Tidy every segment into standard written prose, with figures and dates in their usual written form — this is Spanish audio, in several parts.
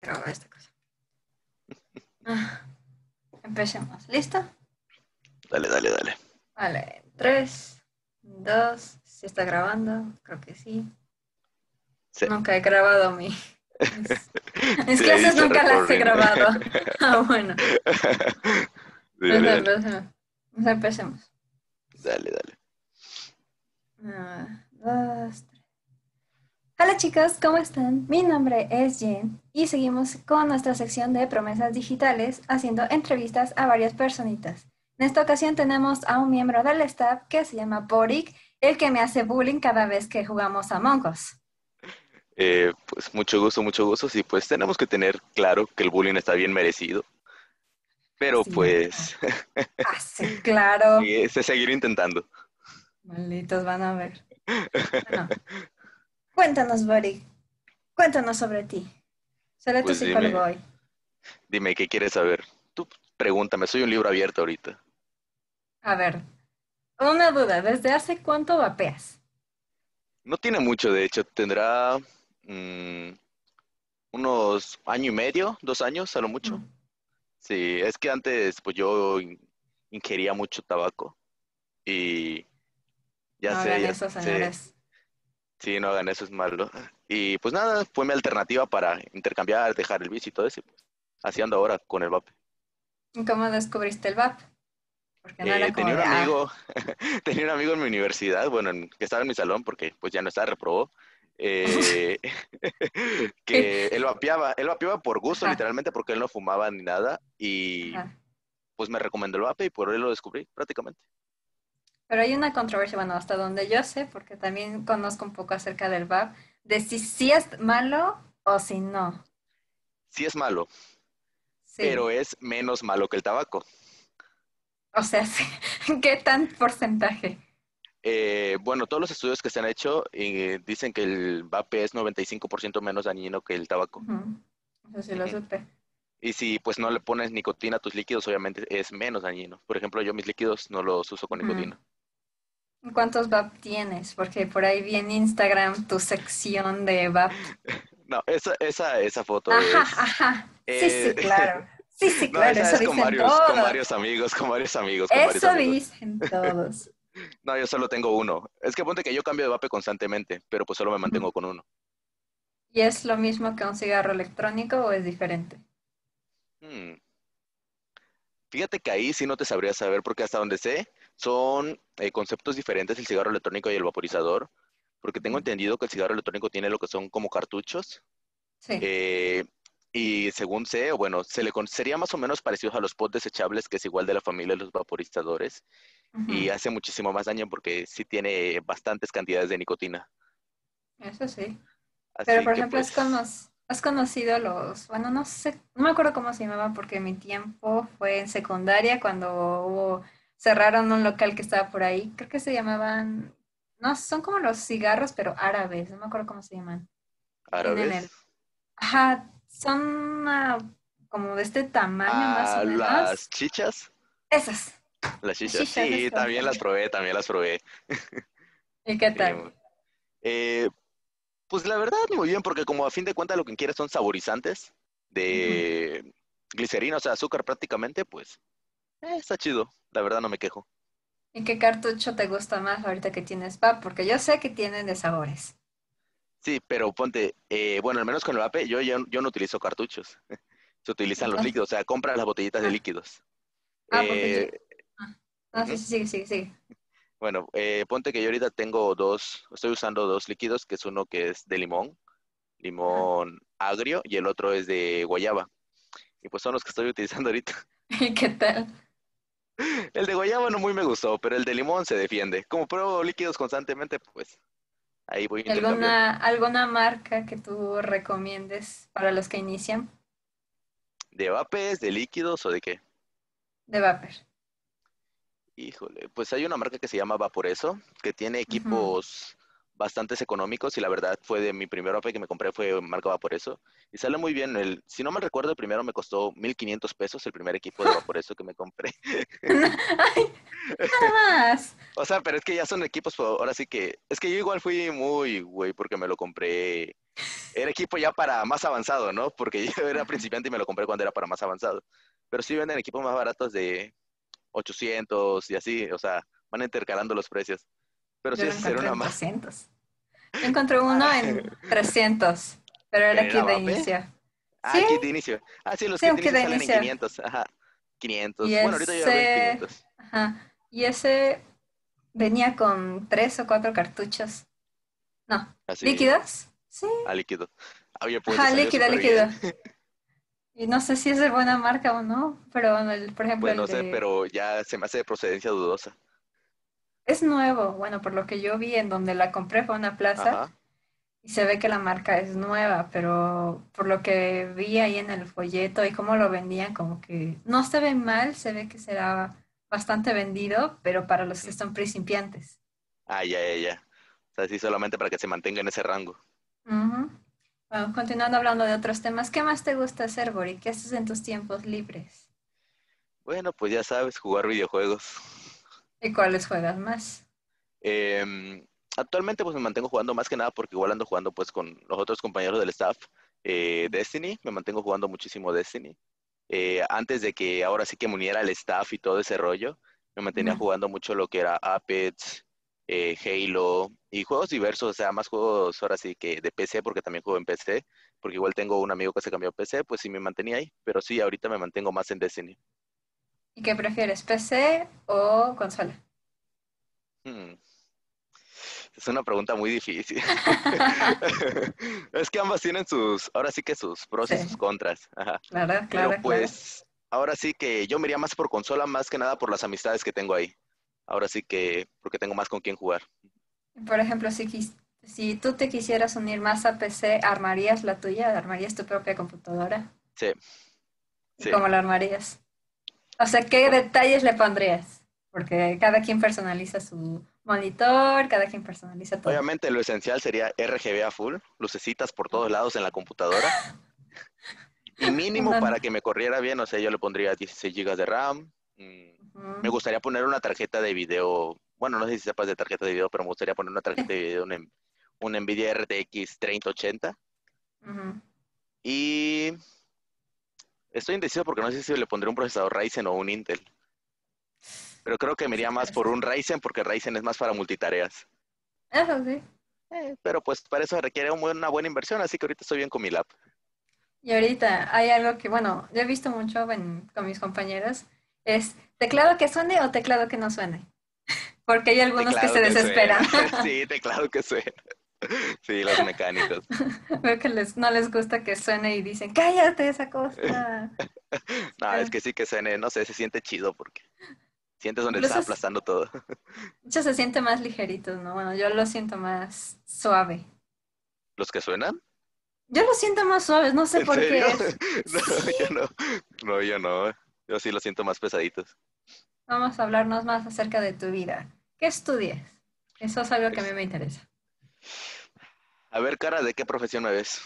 grabar esta cosa. Ah, empecemos. ¿Listo? Dale, dale, dale. Vale. 3, 2. ¿Si está grabando? Creo que sí. Sí. Nunca he grabado mis Sí, le clases, diste nunca las he recording. grabado. Ah, bueno. Sí, dale, dale. Empecemos. Empecemos. Dale, dale. Dos, tres. Hola chicos, ¿cómo están? Mi nombre es Jen y seguimos con nuestra sección de promesas digitales haciendo entrevistas a varias personitas. En esta ocasión tenemos a un miembro del staff que se llama Boric, el que me hace bullying cada vez que jugamos a Among Us. Pues mucho gusto, mucho gusto. Sí, pues tenemos que tener claro que el bullying está bien merecido. Pero Cierto. pues, Hace claro. seguir intentando. Malditos van a ver. Bueno, cuéntanos, Boric. Cuéntanos sobre ti. Seré tu Pues psicólogo dime, hoy. dime, ¿qué quieres saber? Tú pregúntame, soy un libro abierto ahorita. A ver, una duda. ¿Desde hace cuánto vapeas? No tiene mucho, de hecho, tendrá mm, unos año y medio, 2 años a lo mucho. Mm. Sí, es que antes pues yo ingería mucho tabaco y No hagan ya eso, sé, señores. sí, no hagan eso, es malo. Y pues nada, fue mi alternativa para intercambiar, dejar el vicio y todo eso. Y, pues, así ando ahora con el vape. ¿Cómo descubriste el vape? Porque no era como Tenía un de, amigo, tenía un amigo en mi universidad, bueno, que estaba en mi salón porque pues ya no estaba, reprobó, eh, que él vapeaba por gusto ajá, literalmente porque él no fumaba ni nada y ajá. pues me recomendó el vape y por él lo descubrí prácticamente. Pero hay una controversia, bueno, hasta donde yo sé, porque también conozco un poco acerca del vape, de si sí es malo o si no. Sí es malo, Sí. pero es menos malo que el tabaco. O sea, sí. ¿Qué tan porcentaje? Bueno, todos los estudios que se han hecho dicen que el vape es 95% menos dañino que el tabaco. Ujú. Eso sí lo Ujú. supe. Y si pues no le pones nicotina a tus líquidos, obviamente es menos dañino. Por ejemplo, yo mis líquidos no los uso con Ujú. nicotina. ¿Cuántos vape tienes? Porque por ahí vi en Instagram tu sección de vape. No, esa foto Ajá, es... ajá. Sí, eh, sí, claro. Sí, sí, no, claro. esa Eso es dicen con todos. varios amigos, con varios amigos, con varios Eso amigos. dicen todos. No, yo solo tengo uno. Es que ponte que yo cambio de vape constantemente, pero pues solo me Ujú. mantengo con uno. ¿Y es lo mismo que un cigarro electrónico o es diferente? Hmm. Fíjate que ahí sí no te sabría saber porque hasta donde sé son conceptos diferentes el cigarro electrónico y el vaporizador, porque tengo Ujú. entendido que el cigarro electrónico tiene lo que son como cartuchos Sí. eh, y según sé, o bueno, sería más o menos parecido a los pods desechables que es igual de la familia de los vaporizadores y Ujú. hace muchísimo más daño porque sí tiene bastantes cantidades de nicotina. Eso sí. Pero, Así por que ejemplo, pues, has conocido bueno, no sé, no me acuerdo cómo se llamaba porque mi tiempo fue en secundaria cuando cerraron un local que estaba por ahí. Creo que se llamaban, no, son como los cigarros, pero árabes, no me acuerdo cómo se llaman. Tienen árabes. ajá, son como de este tamaño más o Ah, las menos. chichas. Esas, Las las chichas, shishas, sí, eso. también las probé, también las probé. ¿Y qué Sí, tal? eh, pues la verdad, muy bien, porque como a fin de cuentas lo que quieres son saborizantes Ujú. de glicerina, o sea, azúcar prácticamente, pues está chido, la verdad no me quejo. ¿Y qué cartucho te gusta más ahorita que tienes vape? Porque yo sé que tienen de sabores. Sí, pero ponte, bueno, al menos con el vape, yo no utilizo cartuchos, se utilizan los Entonces, líquidos, o sea, compras las botellitas de ah, líquidos. porque yo... Eh, Ah, no, sí, Ujú. sí, sigue, sigue, sigue. Bueno, ponte que yo ahorita estoy usando dos líquidos, que es uno que es de limón, Ajá. limón agrio, y el otro es de guayaba, y pues son los que estoy utilizando ahorita. ¿Y qué tal? El de guayaba no muy me gustó, pero el de limón se defiende. Como pruebo líquidos constantemente, pues ahí voy ¿Y intercambiando. alguna marca que tú recomiendes para los que inician ¿De vapes, de líquidos o de qué? de vapor? Híjole, pues hay una marca que se llama Vaporeso, que tiene Ujú. equipos bastantes económicos y la verdad fue de mi primer vape que me compré fue marca Vaporeso y sale muy bien. Si no mal recuerdo, el primero me costó 1,500 pesos el primer equipo de Vaporeso que me compré. Ay, nada más. O sea, pero es que ya son equipos, ahora sí que, es que yo igual fui muy güey porque me lo compré. Era equipo ya para más avanzado, ¿no? Porque yo era principiante y me lo compré cuando era para más avanzado. Pero sí venden equipos más baratos de 800 y así, o sea, van intercalando los precios. Pero Yo sí lo es hacer encontré una en más. 200. Yo encontré uno en 300, pero era ¿Era kit de vape? inicio. Ah, Sí, el kit de inicio. Ah, sí, los sí, kits un de kit inicio de salen en inicio. 500. Ajá, Y 500. Bueno, ahorita yo ya veo en ese, 500. ajá, y ese venía con 3 o 4 cartuchos. No, Así, líquidos. Sí, a líquido. Oye, pues te ajá, salió líquido, súper líquido. bien. Y no sé si es de buena marca o no, pero bueno, por ejemplo, Pues el no sé, de... pero ya se me hace de procedencia dudosa. Es nuevo, bueno, por lo que yo vi en donde la compré fue una plaza Ajá. y se ve que la marca es nueva, pero por lo que vi ahí en el folleto y cómo lo vendían, como que no se ve mal, se ve que será bastante vendido, pero para los que Ujú. son principiantes. Ah, ya, ya, ya. O sea, sí, solamente para que se mantenga en ese rango. Ujú. Bueno, continuando hablando de otros temas, ¿qué más te gusta hacer, Bori? ¿Qué haces en tus tiempos libres? Bueno, pues ya sabes, jugar videojuegos. ¿Y cuáles juegas más? Em, Actualmente pues me mantengo jugando más que nada porque igual ando jugando pues con los otros compañeros del staff. Destiny, me mantengo jugando muchísimo Destiny. Antes de que ahora sí que me uniera al staff y todo ese rollo, me mantenía Ujú. jugando mucho lo que era Apex, Halo y juegos diversos, o sea, más juegos ahora sí que de PC porque también juego en PC, porque igual tengo un amigo que se cambió a PC, pues sí me mantenía ahí, pero sí, ahorita me mantengo más en Destiny. ¿Y qué prefieres, PC o consola? Hmm. Es una pregunta muy difícil. Es que ambas tienen sus, ahora sí que sus pros y Sí, sus contras. Ajá. claro, Pero claro, claro. pues, ahora sí que yo me iría más por consola, más que nada por las amistades que tengo ahí. Ahora sí que, porque tengo más con quién jugar. Por ejemplo, si tú te quisieras unir más a PC, ¿armarías la tuya? ¿Armarías tu propia computadora? Sí, ¿Y sí. cómo la armarías? O sea, ¿qué Bueno, detalles le pondrías? Porque cada quien personaliza su monitor, cada quien personaliza todo. obviamente lo esencial sería RGB a full, lucecitas por todos lados en la computadora. Y mínimo No, no. para que me corriera bien, o sea, yo le pondría 16 gigas de RAM. Me Ujú. gustaría poner una tarjeta de video, bueno, no sé si sepas de tarjeta de video, pero me gustaría poner una tarjeta de video, una Nvidia RTX 3080. Ujú. Y estoy indeciso porque no sé si le pondré un procesador Ryzen o un Intel. Pero creo que me Sí, iría más claro, por sí. un Ryzen porque Ryzen es más para multitareas. Eso sí. Pero pues para eso requiere una buena inversión, así que ahorita estoy bien con mi lap. Y ahorita hay algo que, bueno, yo he visto mucho con mis compañeros, es teclado que suene o teclado que no suene. Porque hay algunos que Teclado se que suena. desesperan. Sí, teclado que suena. Sí, los mecánicos. Veo que no les gusta que suene y dicen, cállate esa cosa. No, es Pero que sí que suene, no sé, se siente chido porque sientes donde está incluso aplastando todo. mucho se siente más ligerito, ¿no? Bueno, yo lo siento más suave. ¿Los que suenan? Yo lo siento más suave, no sé ¿En por serio? qué es. No, Sí. yo no. No, yo no. Yo sí los siento más pesaditos. Vamos a hablarnos más acerca de tu vida. ¿Qué estudias? Eso es algo que a mí Es- me interesa. A ver, cara, ¿de qué profesión me ves?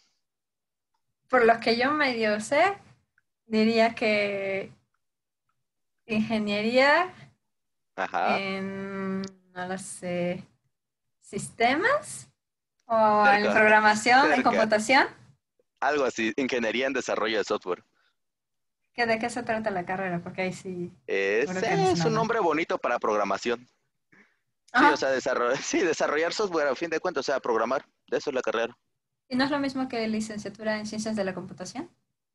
Por lo que yo medio sé, diría que ingeniería Ajá, en, no lo sé, sistemas o en cerca, programación, en cerca. computación. Algo así, ingeniería en desarrollo de software. ¿De qué se trata la carrera? Porque ahí sí, Es, seguro que no sé es un nada. nombre bonito para programación. Sí, o Ajá. sea, sí, desarrollar software a fin de cuentas, o sea, programar. De eso es la carrera. ¿Y no es lo mismo que licenciatura en ciencias de la computación?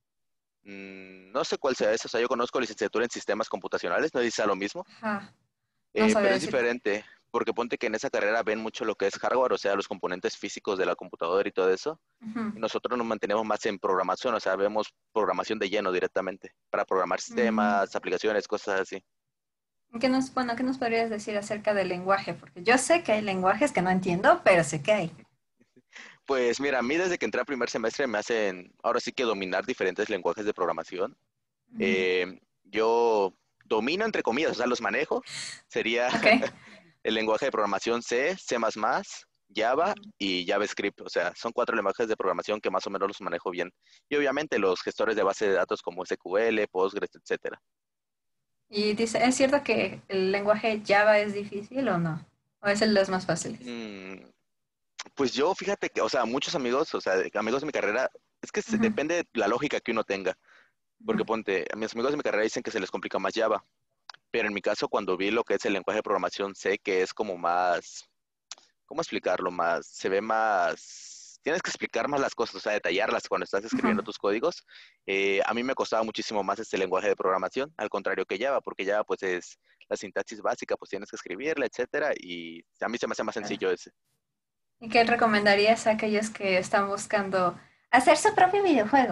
No sé cuál sea eso, o sea, yo conozco licenciatura en sistemas computacionales, no sé si sea lo mismo. Ajá, no sabía Pero es decirte. diferente, porque ponte que en esa carrera ven mucho lo que es hardware, o sea, los componentes físicos de la computadora y todo eso, Ujú. y nosotros nos mantenemos más en programación, o sea, vemos programación de lleno directamente, para programar Mm, sistemas, aplicaciones, cosas así. bueno, ¿qué nos podrías decir acerca del lenguaje? Porque yo sé que hay lenguajes que no entiendo, pero sé que hay. Pues mira, a mí desde que entré a primer semestre me hacen, ahora sí que dominar diferentes lenguajes de programación. Ujú. Yo domino, entre comillas, o sea, los manejo. Sería Ok. el lenguaje de programación C, C++, Java Ujú. y JavaScript. O sea, son 4 lenguajes de programación que más o menos los manejo bien. Y obviamente los gestores de base de datos como SQL, Postgres, etcétera. Y dice, ¿es cierto que el lenguaje Java es difícil o no? ¿O es el de los más fáciles? Mm, Pues yo, fíjate que, o sea, muchos amigos, o sea, amigos de mi carrera, es que Ujú, depende de la lógica que uno tenga. ujú. Porque ponte, a mis amigos de mi carrera dicen que se les complica más Java, pero en mi caso, cuando vi lo que es el lenguaje de programación, sé que es como más, ¿cómo explicarlo? Más, se ve más, tienes que explicar más las cosas, o sea, detallarlas cuando estás Ujú. escribiendo tus códigos. A mí me costaba muchísimo más este lenguaje de programación, al contrario que Java, porque Java pues es la sintaxis básica, pues tienes que escribirla, etcétera, y a mí se me hace más sencillo ese. ¿Y qué recomendarías a aquellos que están buscando hacer su propio videojuego?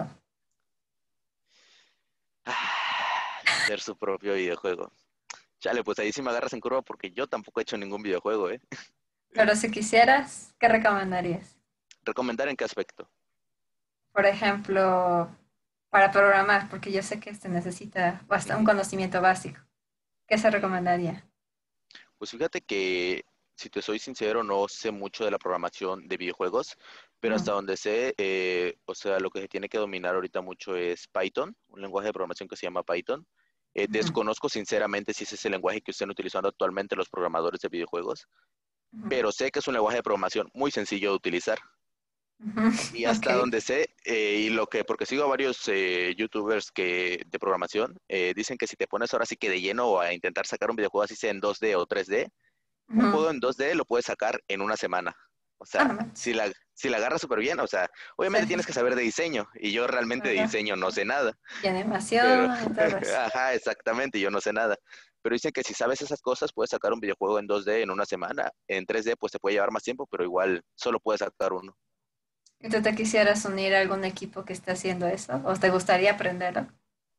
Hacer su propio videojuego. Chale, pues ahí sí me agarras en curva porque yo tampoco he hecho ningún videojuego, ¿eh? Pero si quisieras, ¿qué recomendarías? ¿Recomendar en qué aspecto? Por ejemplo, para programar, porque yo sé que este necesita un Ujú. conocimiento básico. ¿Qué se Mm, recomendaría? Pues fíjate que, si te soy sincero, no sé mucho de la programación de videojuegos, pero Ujú, hasta donde sé, o sea, lo que se tiene que dominar ahorita mucho es Python, un lenguaje de programación que se llama Python. ujú, Desconozco sinceramente si ese es el lenguaje que estén utilizando actualmente los programadores de videojuegos, ujú, pero sé que es un lenguaje de programación muy sencillo de utilizar. ujú. Y Ok. hasta donde sé, y lo que, porque sigo a varios youtubers de programación, dicen que si te pones ahora sí que de lleno a intentar sacar un videojuego así sea en 2D o 3D, un Ujú. juego en 2D lo puedes sacar en una semana. O Ah, sea, no manches. si la agarras súper bien, o sea, Sí, obviamente tienes que saber de diseño, y yo realmente de claro. diseño no sé nada, Y pero, animación y todo eso. ajá, exactamente, yo no sé nada. Pero dicen que si sabes esas cosas, puedes sacar un videojuego en 2D en una semana. En 3D, pues te puede llevar más tiempo, pero igual solo puedes sacar uno. ¿Y tú te quisieras unir a algún equipo que esté haciendo eso? ¿O te gustaría aprenderlo?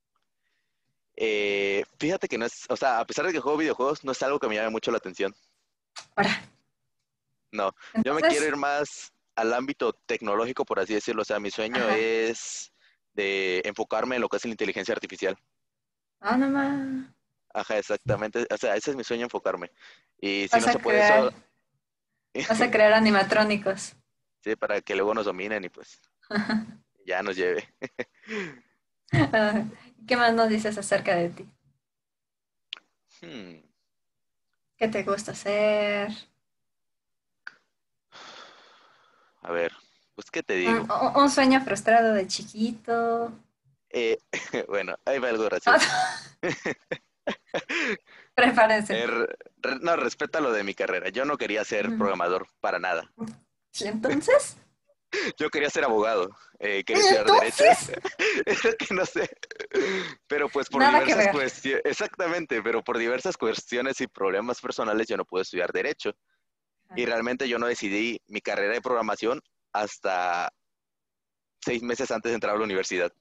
Fíjate que no es, o sea, a pesar de que juego videojuegos, no es algo que me llame mucho la atención. Ahora, No, yo me quiero entonces, ir más al ámbito tecnológico, por así decirlo. O sea, mi sueño ajá. es de enfocarme en lo que es la inteligencia artificial. Ah, no más. Ajá, exactamente. O sea, ese es mi sueño, enfocarme. Y si Vas no se a puede eso, crear, vas a crear animatrónicos. sí, para que luego nos dominen y pues ya nos lleve. Ah, ¿qué más nos dices acerca de ti? Hmm, ¿Qué te gusta hacer? A ver, pues, ¿qué te digo? Un sueño frustrado de chiquito. Eh, bueno, ahí va algo gracioso. Ah, prepárense. No, respeta lo de mi carrera. Yo no quería ser Ujú. programador para nada. ¿Y entonces? Yo quería ser abogado, ¿Y quería estudiar derecho, entonces? es lo que no sé, pero pues por Nada que diversas ver. cuestiones, exactamente, pero por diversas cuestiones y problemas personales yo no pude estudiar derecho, y realmente yo no decidí mi carrera de programación hasta 6 meses antes de entrar a la universidad.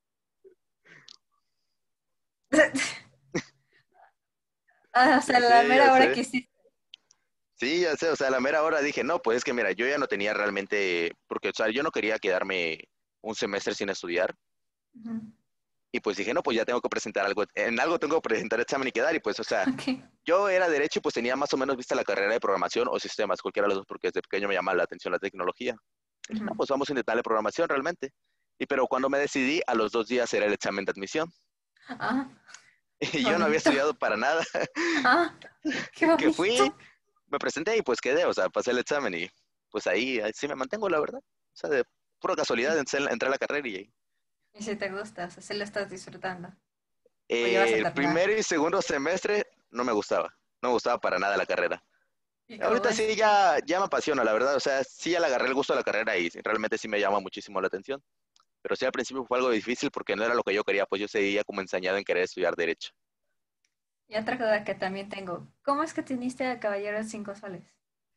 Ah, o sea, Ya la sé, ya mera hora sé. que hiciste. Sí, ya sé, o sea, a la mera hora dije, no, pues es que mira, yo ya no tenía realmente, porque, o sea, yo no quería quedarme un semestre sin estudiar. Ujú. Y pues dije, no, pues ya tengo que presentar algo, en algo tengo que presentar examen y quedar. Y pues, o sea, Ok. yo era derecho y pues tenía más o menos vista la carrera de programación o sistemas, cualquiera de los dos, porque desde pequeño me llama la atención la tecnología. Y dije, Ujú. no, pues vamos a intentarle programación realmente. Y pero cuando me decidí, a los 2 días era el examen de admisión. Ah, Y qué yo no había bonito. estudiado para nada. Ah, qué Que fui, bonito. me presenté y pues quedé, o sea, pasé el examen y pues ahí sí me mantengo, la verdad. O sea, de pura casualidad Y, entré a la carrera y y si te gusta, o sea, si lo estás disfrutando. O ya vas a el terminar. primer y segundo semestre no me gustaba para nada la carrera. ¿Y cómo Ahorita es? sí ya me apasiona, la verdad. O sea, sí ya le agarré el gusto a la carrera y sí, realmente sí me llama muchísimo la atención. Pero sí al principio fue algo difícil porque no era lo que yo quería, pues yo seguía como ensañado en querer estudiar derecho. Y otra duda que también tengo. ¿Cómo es que te uniste a Caballeros 5 Soles?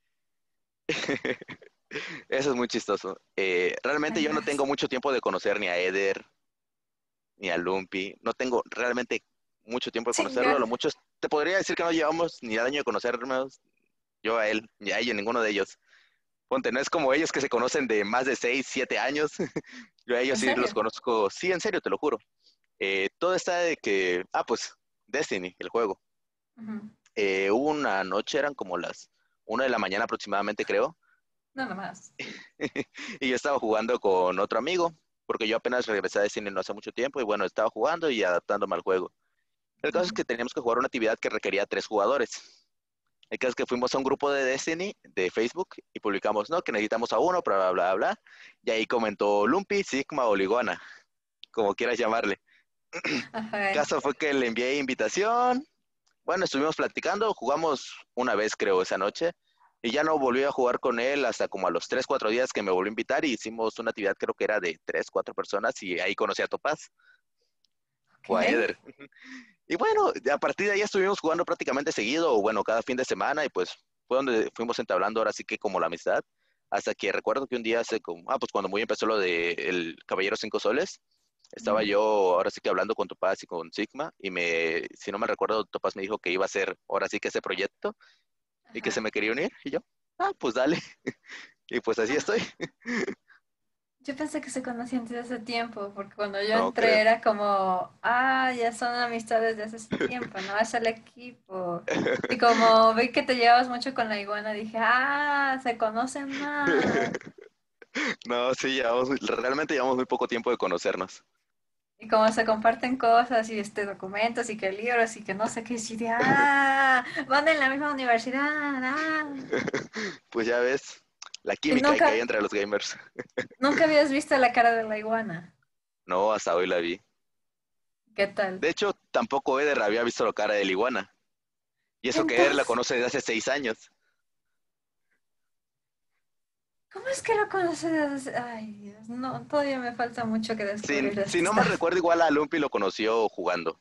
Eso es muy chistoso. Realmente Ay, yo no Dios. tengo mucho tiempo de conocer ni a Eder ni a Lumpy. No tengo realmente mucho tiempo de conocerlo. Chinga. Lo mucho te podría decir que no llevamos ni al año de conocernos, yo a él, ni a ella, ninguno de ellos. Ponte, no es como ellos que se conocen de más de 6 7 años. Yo a ellos ¿En sí los serio? conozco, sí, en serio, te lo juro. Todo está de que, pues, Destiny, el juego. Ujú. Hubo una noche, eran como las 1 de la mañana aproximadamente, creo, Nada más. y yo estaba jugando con otro amigo, porque yo apenas regresé a Destiny no hace mucho tiempo, y bueno, estaba jugando y adaptándome al juego. El caso es Ujú. que teníamos que jugar una actividad que requería 3 jugadores. El caso es que fuimos a un grupo de Destiny de Facebook y publicamos, ¿no? Que necesitamos a uno, bla, bla, bla, bla. Y ahí comentó Lumpy, Sigma o Liguana, como quieras llamarle. Ajá. Caso fue que le envié invitación. Bueno, estuvimos platicando, jugamos una vez creo esa noche y ya no volví a jugar con él hasta como a los 3 4 días que me volvió a invitar y hicimos una actividad creo que era de 3 4 personas y ahí conocí a Topaz o a Ok. Eder. Y bueno, a partir de ahí estuvimos jugando prácticamente seguido, o bueno, cada fin de semana y pues fue donde fuimos entablando ahora sí que como la amistad, hasta que recuerdo que un día hace como, pues cuando muy empezó lo de el Caballero Cinco Soles, estaba Ujú. yo ahora sí que hablando con Topaz y con Sigma y si no me recuerdo, Topaz me dijo que iba a hacer ahora sí que ese proyecto y que se Ajá. me quería unir y yo, pues dale, y pues así estoy. Yo pensé que se conocían desde hace tiempo, porque cuando yo No, entré creo. era como, ya son amistades desde hace tiempo, ¿no? Es el equipo. Y como vi que te llevabas mucho con la iguana, dije, se conocen más. No, sí, realmente llevamos muy poco tiempo de conocernos. Y como se comparten cosas y documentos y que libros y que no sé qué, y de, van en la misma universidad. Pues ya ves, la Y química que hay entre los gamers. nunca habías visto la cara de la iguana. No, hasta hoy la vi. ¿Qué tal? De hecho, tampoco Eder había visto la cara de la iguana. Y eso que Eder la Entonces, conoce desde hace 6 años. ¿cómo es que lo conoces? Ay, Dios, no, todavía me falta mucho que descubrir de Si este no me stuff. recuerdo, igual a Lumpy lo conoció jugando.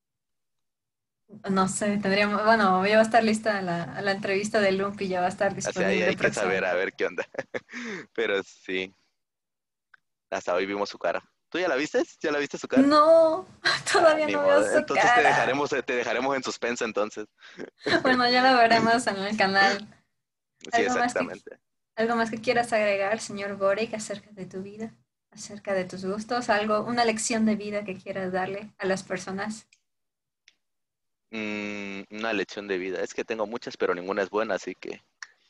No sé, tendríamos, bueno, ya va a estar lista la entrevista de Lumpy, ya va a estar Así ahí disponible hay que saber a próximamente. ver qué onda. Pero sí, hasta hoy vimos su cara. ¿Tú ya la viste? ¿Ya la viste su cara? No, todavía Ni no veo modo. su Entonces cara. te dejaremos en suspenso entonces. Bueno, ya lo veremos en el canal. Sí, ¿Algo más que, exactamente. algo más que quieras agregar, señor Boric, acerca de tu vida, acerca de tus gustos, algo, una lección de vida que quieras darle a las personas? Una lección de vida. Es que tengo muchas, pero ninguna es buena, así que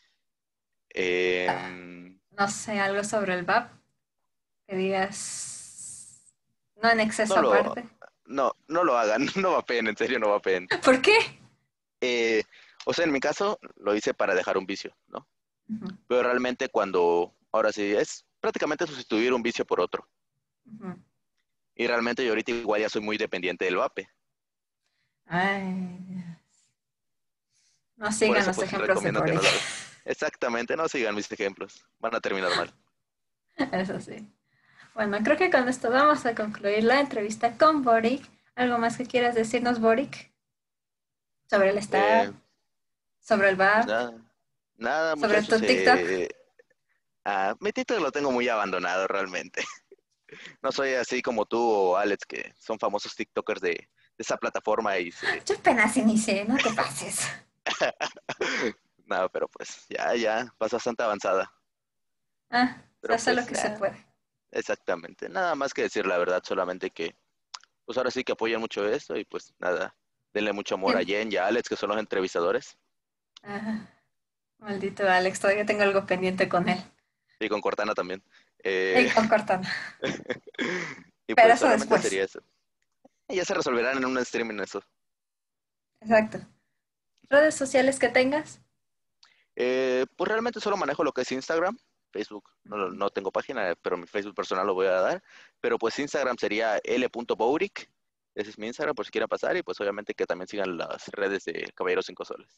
em, No sé, algo sobre el VAP, que digas, no en no exceso lo, aparte. no lo hagan, no va en serio no va en. ¿Por qué? Eh, o sea, en mi caso lo hice para dejar un vicio, ¿no? Ujú, Pero realmente ahora sí, es prácticamente sustituir un vicio por otro. ujú. Y realmente yo ahorita igual ya soy muy dependiente del vape. Ay, Dios. No Por sigan eso los pues ejemplos de recomiendo que no Boric. lo hagan. Exactamente, no sigan mis ejemplos. Van a terminar mal. Eso sí. Bueno, creo que con esto vamos a concluir la entrevista con Boric. ¿Algo más que quieras decirnos, Boric? Sobre el staff, Eh, sobre el pues VAP, nada sobre muchachos. tu TikTok. Mi título lo tengo muy abandonado realmente. No soy así como tú o Alex, que son famosos TikTokers de esa plataforma y se... Yo apenas inicié, no te pases. No, pero pues ya, vas bastante avanzada. Se Pero hace lo pues, que se puede. exactamente. Nada más que decir la verdad, solamente que, pues ahora sí que apoyan mucho esto y pues nada, denle mucho amor a Bien. Jen y a Alex, que son los entrevistadores, Ah, maldito Alex, todavía tengo algo pendiente con él. y con Cortana también. Eh, Y con Cortana. y Pero pues eso solamente después. sería eso. Y ya se resolverán en un streaming eso. Exacto. Redes sociales que tengas. Pues realmente solo manejo lo que es Instagram, Facebook, no tengo página, pero mi Facebook personal lo voy a dar. Pero pues Instagram sería l.bouric, ese es mi Instagram por si quieren pasar y pues obviamente que también sigan las redes de Caballeros Cinco Soles.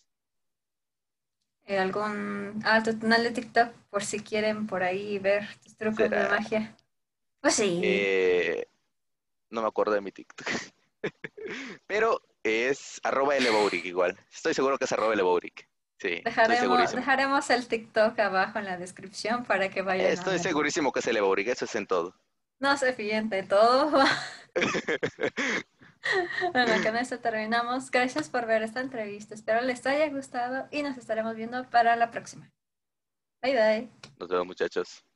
Algún tu canal de TikTok por si quieren por ahí ver tus trucos de Será, magia. Pues sí. eh, no me acuerdo de mi TikTok, pero es @lbouric igual. Estoy seguro que es @lbouric. Sí, estoy segurísimo. Dejaremos el TikTok abajo en la descripción para que vayan a Estoy verlo. segurísimo que es lbouric, eso es en todo. No se fíen de todo. Bueno, con esto terminamos. Gracias por ver esta entrevista. Espero les haya gustado y nos estaremos viendo para la próxima. Bye bye. Nos vemos muchachos.